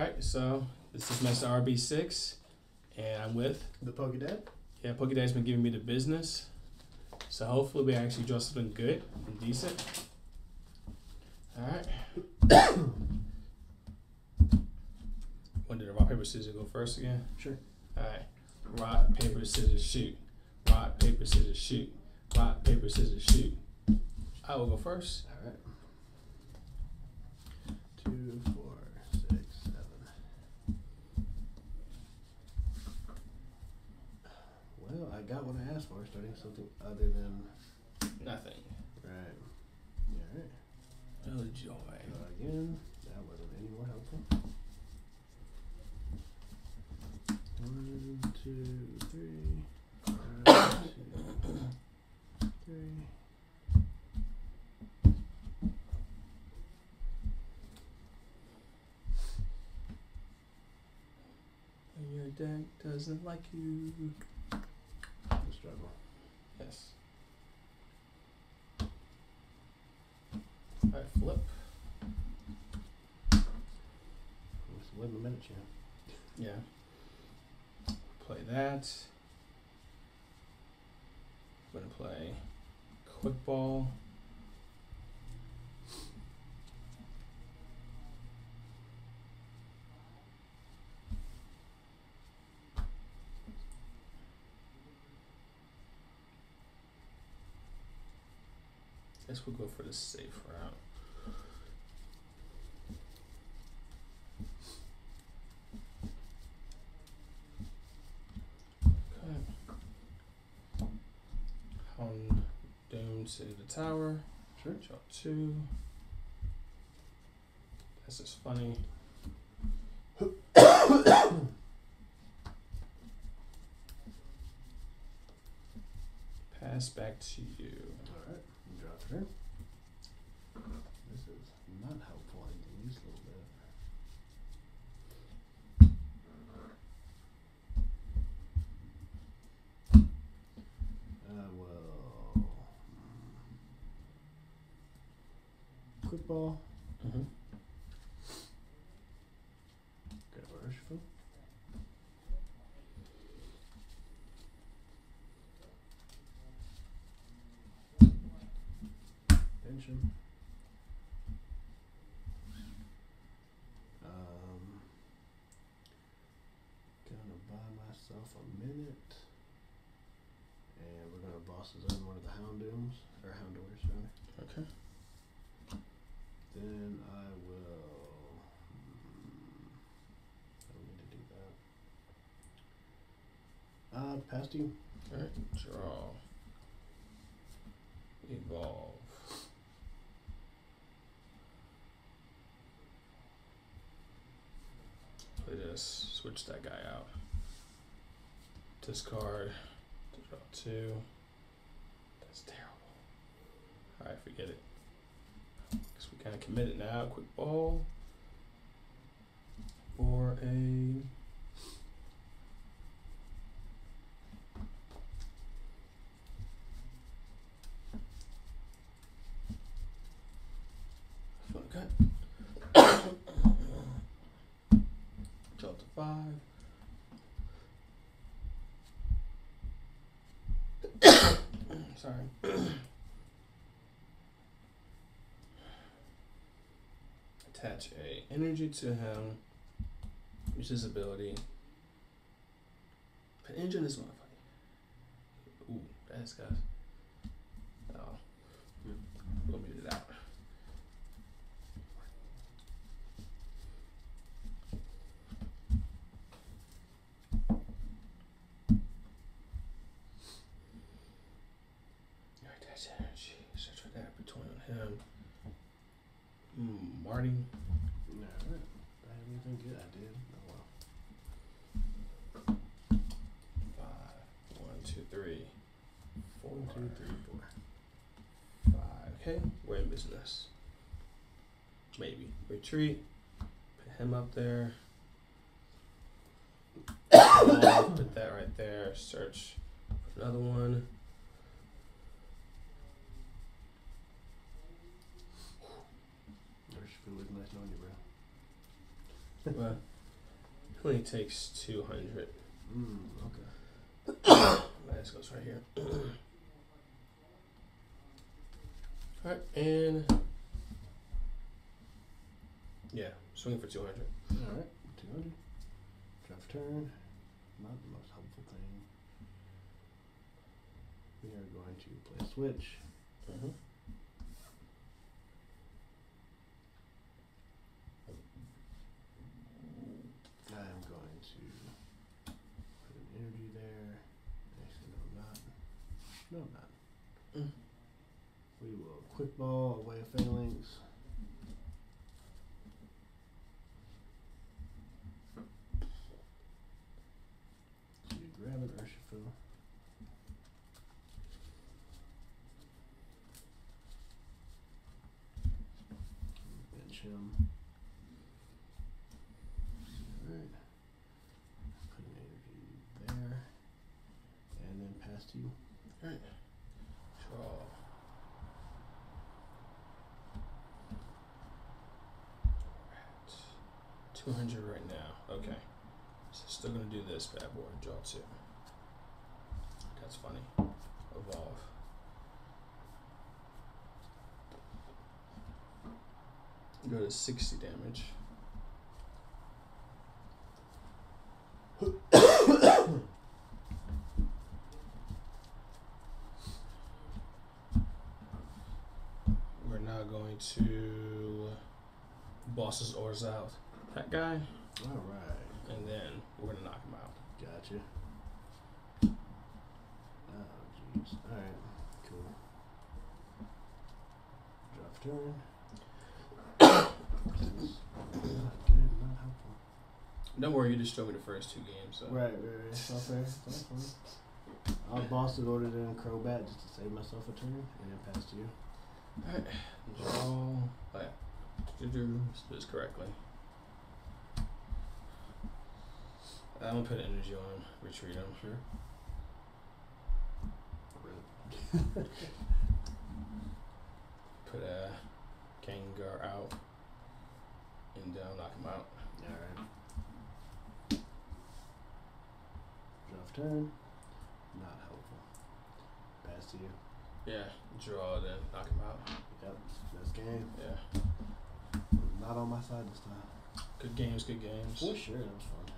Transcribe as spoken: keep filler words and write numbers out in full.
Alright, so this is Mister R B six, and I'm with the Pokédad. Yeah, Pokédad's been giving me the business. So hopefully we actually draw something good and decent. Alright. Want to do the rock, paper, scissors go first again? Sure. Alright. Rock, paper, scissors, shoot. Rock, paper, scissors, shoot. Rock, paper, scissors, shoot. I will go first. Alright. Two, four, six, seven. Well, I got what I asked for, starting something other than Nothing. right. Alright. Oh joy. Draw again. That wasn't any more helpful. One, two, three. One, two, three. And your deck doesn't like you. The struggle. Yes. Alright, flip. Just wait a minute, champ. Yeah. Play that. I'm gonna play quick ball. Guess we'll go for the safe route. Hound Doom to the tower. Sure. Draw two. This is funny. Pass back to you. Alright, draw three. This is not helpful in the least little bit. Uh, well. Quick ball. Mm-hmm. Grab a Urshifu. Pension. Um, gonna buy myself a minute, and we're gonna boss zone one of the Houndooms or Houndours, sorry. Okay. Then I will. Hmm, I don't need to do that. Uh, past you. Alright, draw. Evolve. Play this, switch that guy out. Discard, draw two. That's terrible. Alright, forget it. Guess we kinda committed now. Quick ball. For a fun cut. Drop to five. Sorry. Attach a energy to him. Use his ability. Put energy in this motherfucker. Ooh, that's guys. Oh. We'll mute it out. Alright, that's energy. Search for that between him. Hmm, Marty. Alright. I have anything good? I did. Oh well. Five. One, two, three. Four. One, two, three, four. Five. Okay, we're in business. Maybe. Retreat. Put him up there. Put that right there. Search for another one. Urshifu looks nice knowing you, bro. What? Only takes two hundred. Mm, okay. Last goes right here. Alright, and yeah, swing for two hundred. Alright, two hundred. Draft turn. Not the most helpful thing. We are going to play switch. Mm-hmm. I'm going to put an energy there. Actually, no, I'm not. No, I'm not. Mm. We will quick ball away Phalanx. So you grab an Urshifu. Bench him. Alright. Put an energy there. And then pass to you. Alright. Draw. Two hundred right now. Okay. So still gonna do this bad boy. Draw two. That's funny. Evolve. Go to sixty damage. We're now going to bosses ores out. That guy. Alright. And then we're gonna knock him out. Gotcha. Oh, jeez. Alright. Cool. Drop turn. This is not good, not helpful. Don't worry, you destroyed me the first two games. So. Right, right, right. It's all fair. It's all fine. I'll boss it ordered in Crobat just to save myself a turn and then pass to you. Alright. Draw. Oh, yeah. Let's do this correctly. I'm gonna put an energy on him, retreat him. Sure. Put a Kangar out. And down, knock him out. Alright. Draft turn. Not helpful. Pass to you. Yeah, draw, then knock him out. Yep. That's game. Yeah. Not on my side this time. Good games, good games. For sure, that was fun.